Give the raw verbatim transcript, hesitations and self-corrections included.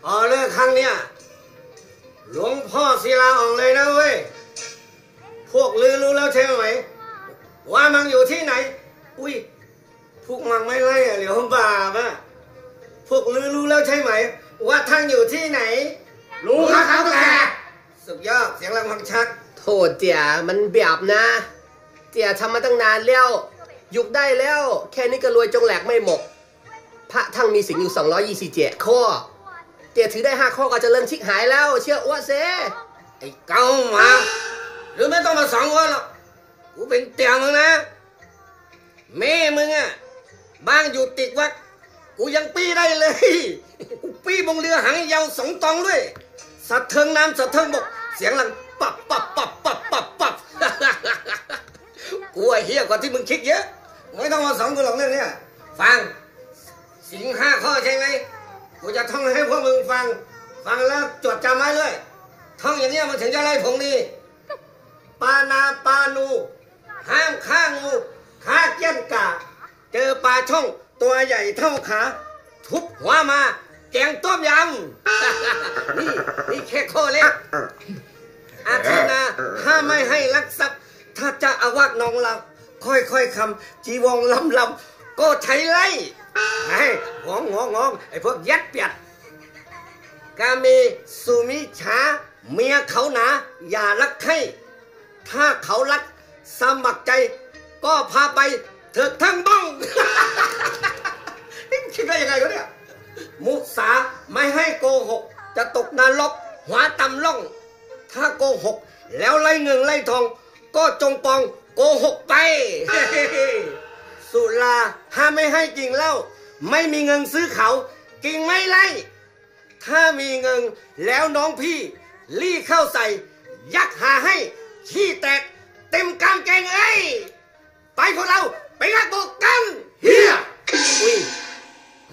อ๋อเลิกครั้งเนี้ยหลวงพ่อศิลาออกเลยนะเว้ยพวกลือรู้แล้วใช่ไหมว่ามันอยู่ที่ไหนอุ้ยพวกมันไม่ไล่อะเหลียวบาปอะพวกลือรู้แล้วใช่ไหมว่าท่านอยู่ที่ไหนรู้ครับครับแกสุดยอดเสียงรางวัลชัดโทษเจียมันแบบนะเจียทำมาตั้งนานแล้วยุกได้แล้วแค่นี้ก็รวยจงแหลกไม่หมกพระทั้งมีสิงอยู่สองร้อยยี่สิบเจ็ดข้อเจียถือได้ห้าข้อก็จะเริ่มชิกหายแล้วเชื่ออ้วเซไอ้เก้ามาหรือไม่ต้องมาสองคนหรอกกูเป็นเตี่ยมึงนะแม่มึงอะบ้านอยู่ติดวัดกูยังปี้ได้เลยกูปี้บงเรือหางยาวสองตองด้วยสะเทิงน้ำสะเทิงบกเสียงลังปับปับปับปับปับปับกูไอ้เหี้ยกว่าที่มึงคิดเยอะไม่ต้องมาสองกูหรอกเรื่องนี้ฟังสิงห้าข้อใช่ไหมกูจะท่องให้พวกมึงฟังฟังแล้วจดจำไว้เลยท่องอย่างนี้มันถึงจะไล่ผงดีปานาปานูห้ามฆ่างูฆ่าเกี้ยนกาเจอปลาช่องตัวใหญ่เท่าขาทุบหัวมาแกงต้มยำนี่นี่แค่ข้อเล็กอาทินาถ้าไม่ให้ลักทรัพย์ถ้าจะอาวาสน้องเราค่อยๆคำจีวงลำลำก็ใช้ไล่ไอ้งองงองงองไอ้พวกยัดเปียดกาเมสุมิชาเมียเขาหนาอย่ารักให้ถ้าเขารักสมัครใจก็พาไปเถิดทั้งบ้องคิดได้ยังไงวะเนี่ยมุสาไม่ให้โกหกจะตกนรกหัวต่ำล่องถ้าโกหกแล้วไล่เงินไล่ทองก็จงปองโกหกไปสุราถ้าไม่ให้กินเหล้าไม่มีเงินซื้อเขากินไม่ไล่ถ้ามีเงินแล้วน้องพี่รีเข้าใส่ยักหาให้ขี้แตก